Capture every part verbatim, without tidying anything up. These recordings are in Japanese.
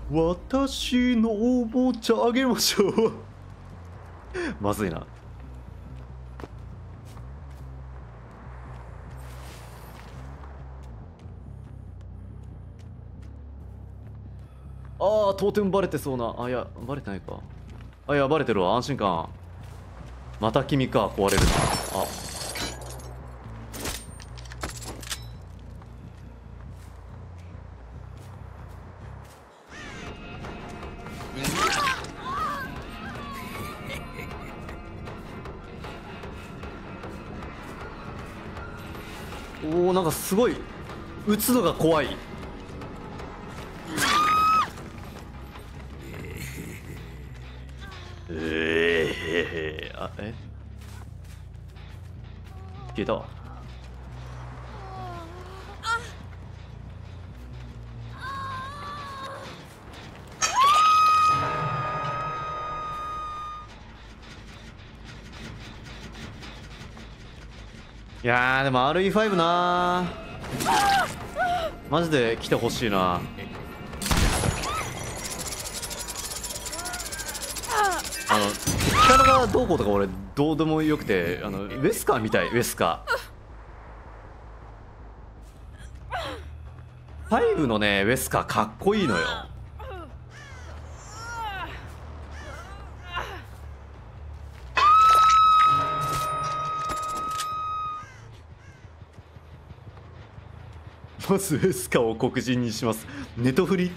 私のおもちゃあげましょうまずいな。ああ、トーテムバレてそうな。あ、いや、バレてないか。あ、いや、バレてるわ。安心感。また君か、壊れるな。あ。おお、なんかすごい撃つのが怖い。ええー、あ、え消えたわ。いやー、でも アールイーファイブ なー、マジで来てほしいな。あのキャラがどうこうとか俺どうでもよくて、あのウェスカーみたい。ウェスカーファイブのね、ウェスカーかっこいいのよ。まずウェスカーを黒人にします。ネトフリ。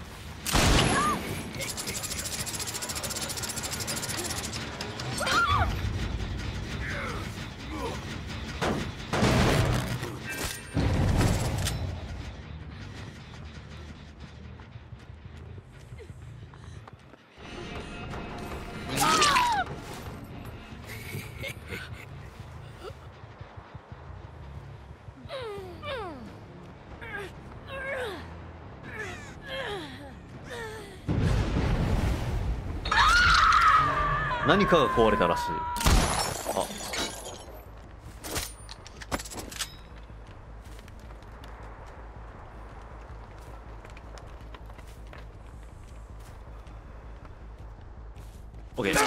何かが壊れたらしい。あ、オッケー。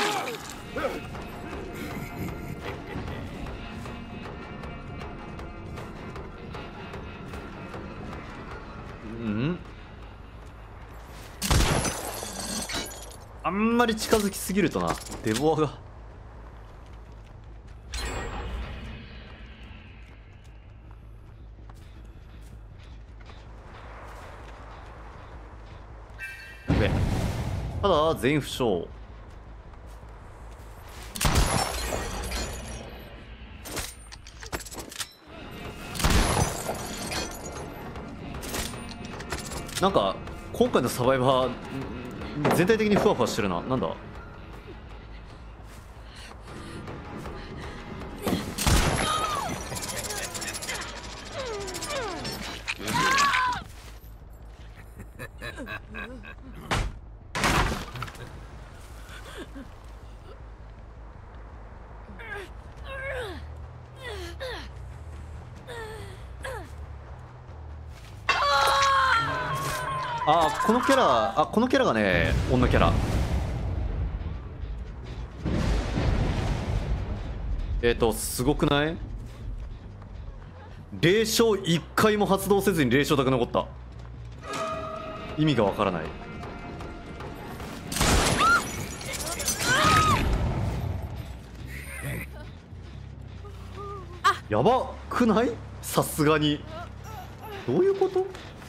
うん、あんまり近づきすぎるとな、デボアが。OK。ただ全員負傷。なんか今回のサバイバー全体的にふわふわしてるな。なんだ。あ、このキャラ、あ、このキャラがね、女キャラ。えっと、すごくない？霊障一回も発動せずに霊障だけ残った。意味がわからない。やばくない？さすがに。どういうこと？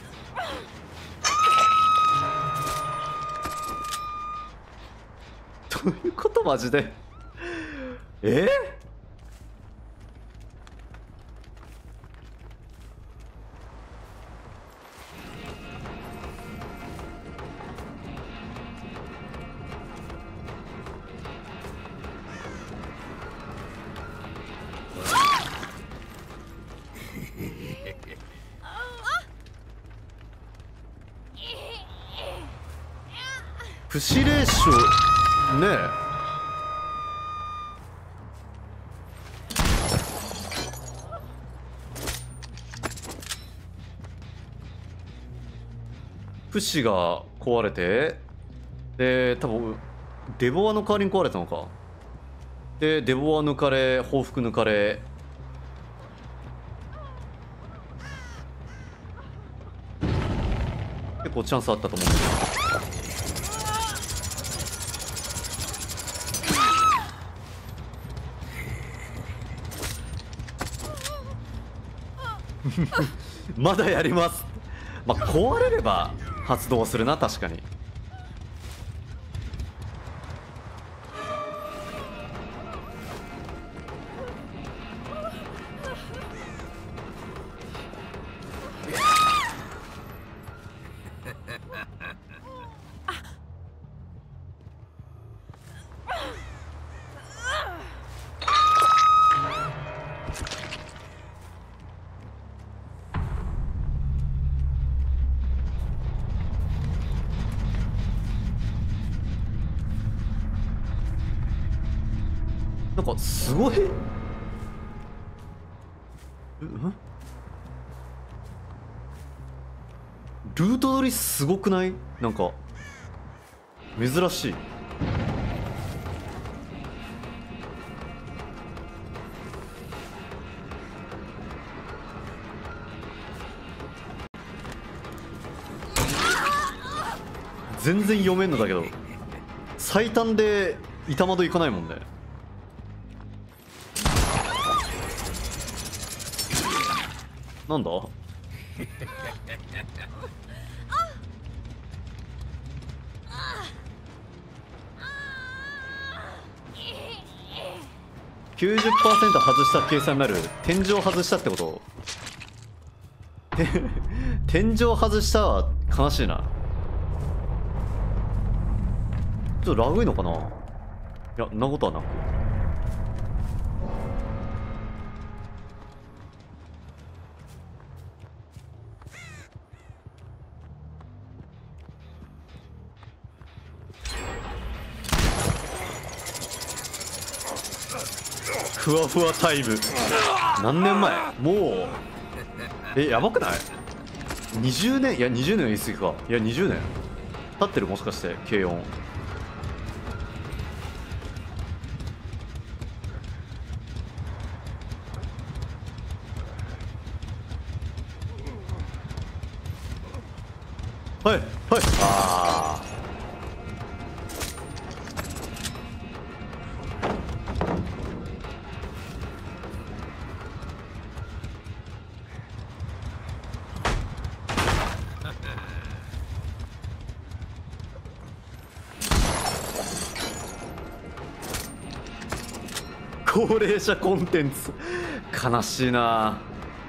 どういうことマジで。えー、不死霊障ねえ。不死が壊れてで多分デボアの代わりに壊れたのか。でデボア抜かれ、報復抜かれ、結構チャンスあったと思うんだけどまだやります。まあ壊れれば発動するな、確かに。なんかすごい、んルート取りすごくない？なんか珍しい。全然読めんのだけど、最短で板窓いかないもんね。なんだきゅうじゅっパーセント 外した計算になる。天井外したってこと？天井外したは悲しいな。ちょっとラグいのかな。いや、んなことはなく。ふわふわタイム何年前？もうえやばくない？にじゅうねん、いやにじゅうねんは言い過ぎか。いやにじゅうねん経ってる、もしかして軽音。はいはい、ああ高齢者コンテンツ悲しいな。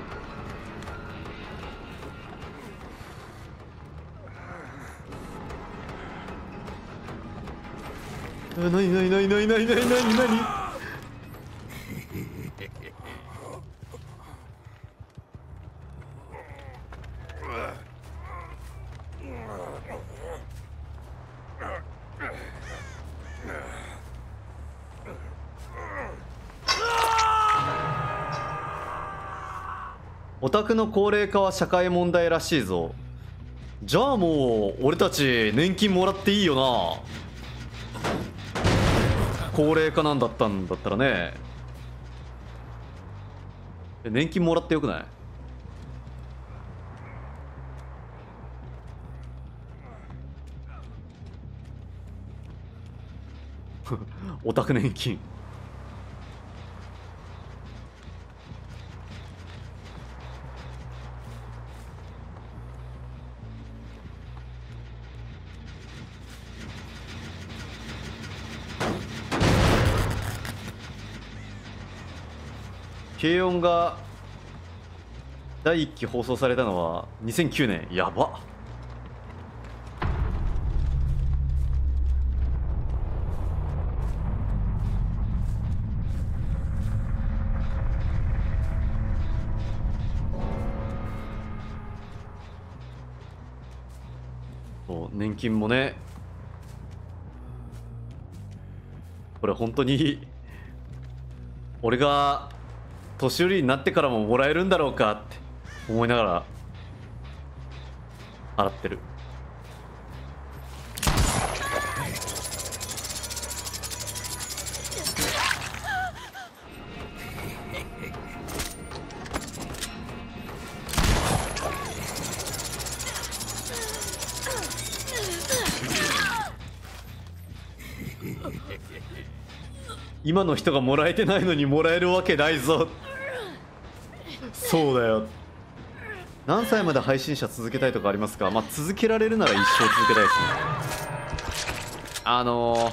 なになになになになになになになに。オタクの高齢化は社会問題らしいぞ。じゃあもう俺たち年金もらっていいよな。高齢化なんだったんだったらね。年金もらってよくない？オタク年金。軽音がだいいっき放送されたのはにせんきゅうねん。やば。そう年金もね、これ本当に俺が年寄りになってからももらえるんだろうかって思いながら払ってる。 今の人がもらえてないのにもらえるわけないぞ。そうだよ。何歳まで配信者続けたいとかありますか？まあ続けられるなら一生続けたいですね。あのー、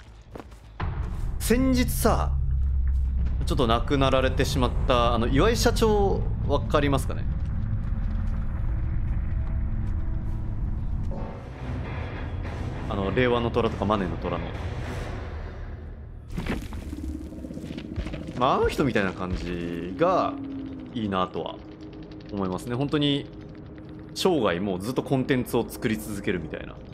先日さちょっと亡くなられてしまったあの岩井社長わかりますかね？あの令和の虎とかマネーの虎の、まああの人みたいな感じがいいなとは思いますね。本当に生涯もうずっとコンテンツを作り続けるみたいな。